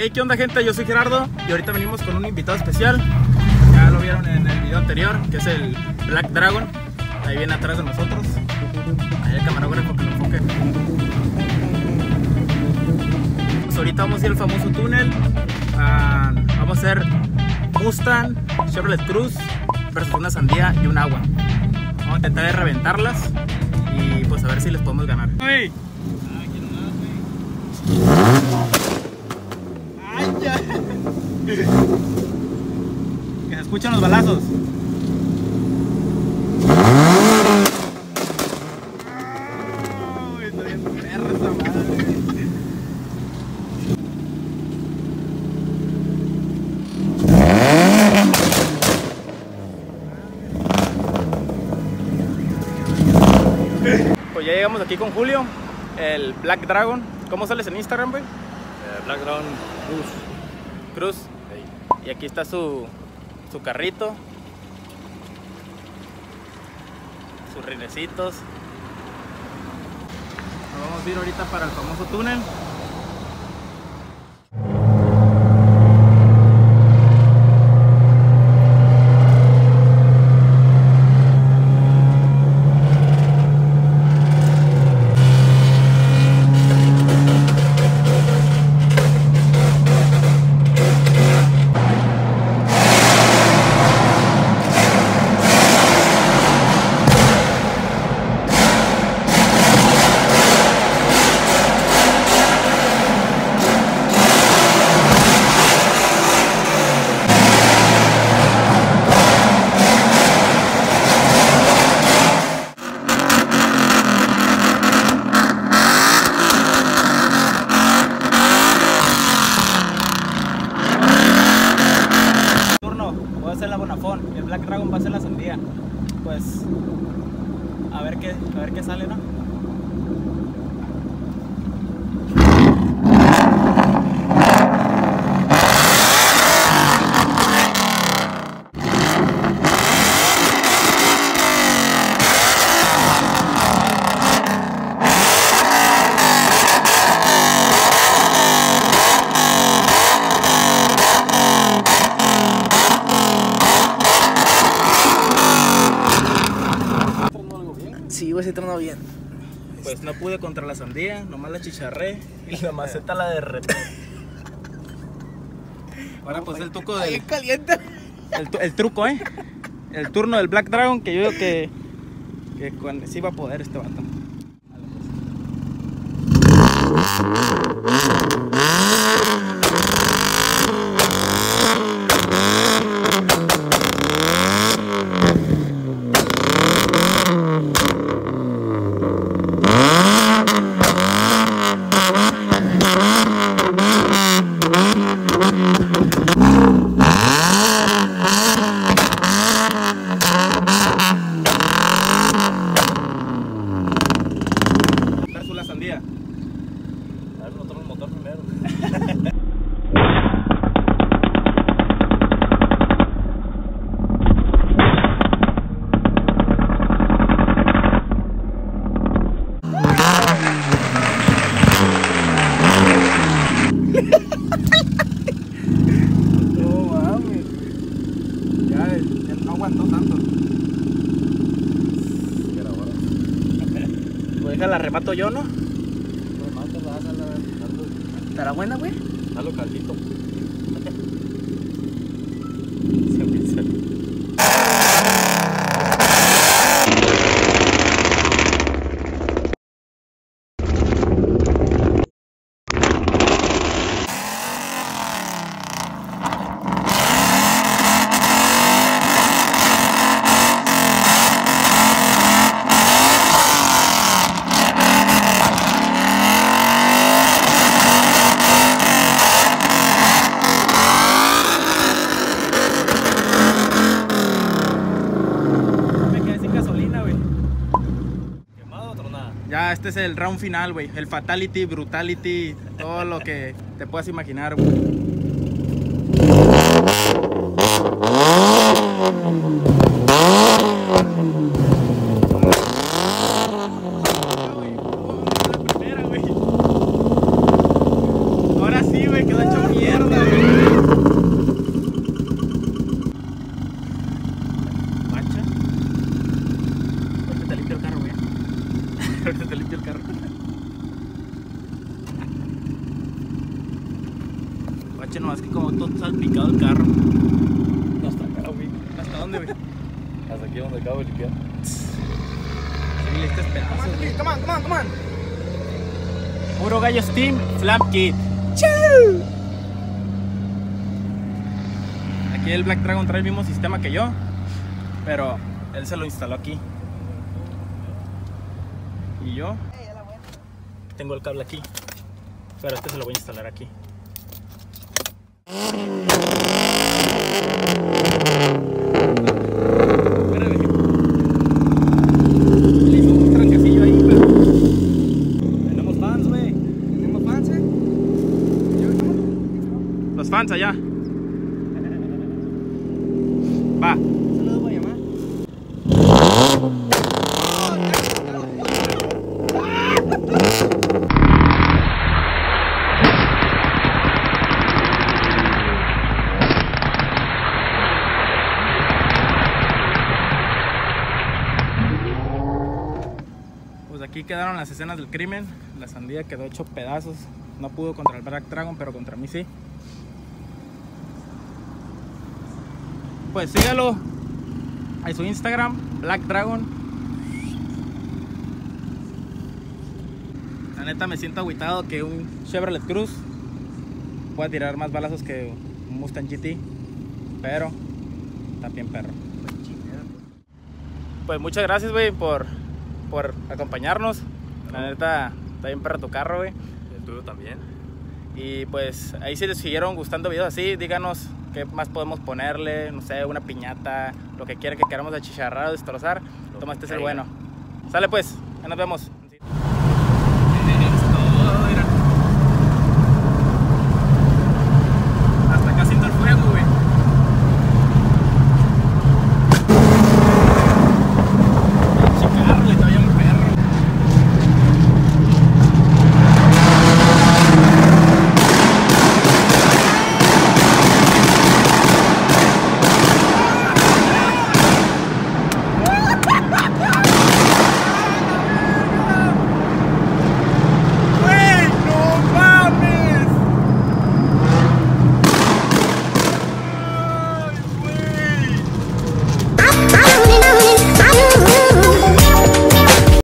Hey, ¿qué onda, gente? Yo soy Gerardo y ahorita venimos con un invitado especial. Ya lo vieron en el video anterior, que es el Black Dragon. Ahí viene atrás de nosotros. Ahí el camarógrafo que lo enfoque. Pues ahorita vamos a ir al famoso túnel. Vamos a hacer Mustang, Chevrolet Cruze versus una sandía y un agua. Vamos a intentar de reventarlas y pues a ver si les podemos ganar. ¡Hey! ¡Ay, ya! Que se escuchan los balazos. ¡Ay, está bien perra esa madre! Pues ya llegamos aquí con Julio, el Black Dragon. ¿Cómo sales en Instagram, güey? Black Dragon Cruze. Y aquí está su carrito, sus rinecitos. Nos vamos a ir ahorita para el famoso túnel. Voy a hacer la Bonafón y el Black Dragon va a hacer la sandía. Pues a ver qué sale, ¿no? Sí, güey, se tronó bien. Pues no pude contra la sandía, nomás la chicharré y la maceta la derretí. Ahora pues el truco del... caliente. El truco, el turno del Black Dragon, que yo digo que sí va a poder este vato. Versus la sandía. A ver, el motor primero. No mames. Ya no aguantó tanto. Pues deja la remato yo, ¿no? ¿Estará buena, güey? Dalo caldito. Ya este es el round final, güey. El fatality, brutality, todo lo que te puedas imaginar, güey. Ahora sí, güey, quedó hecho mierda. Che, nomás que como todo salpicado el carro. Hasta acá, güey. ¿Hasta dónde, güey? Hasta aquí donde acabo de limpiar. Sí, estos pedazos, güey. Come on. Puro gallo Steam, Flam Kit. Aquí el Black Dragon trae el mismo sistema que yo, pero él se lo instaló aquí. Y yo tengo el cable aquí, pero este se lo voy a instalar aquí. Le hizo un tranquecillo ahí, pero tenemos fans, güey. ¿Tenemos fans, Los fans allá. Va. Saludos, voy a llamar. Pues aquí quedaron las escenas del crimen. La sandía quedó hecho pedazos. No pudo contra el Black Dragon, pero contra mí sí. Pues sígalo en su Instagram, Black Dragon. La neta me siento agüitado que un Chevrolet Cruze pueda tirar más balazos que un Mustang GT, pero está bien perro. Pues muchas gracias, güey, por acompañarnos. La neta está bien perro tu carro, güey. El tuyo también. Y pues ahí si les siguieron gustando videos así, díganos qué más podemos ponerle, no sé, una piñata, lo que quiera que queramos achicharrar o destrozar. Toma, este es el bueno. Sale pues, ya nos vemos.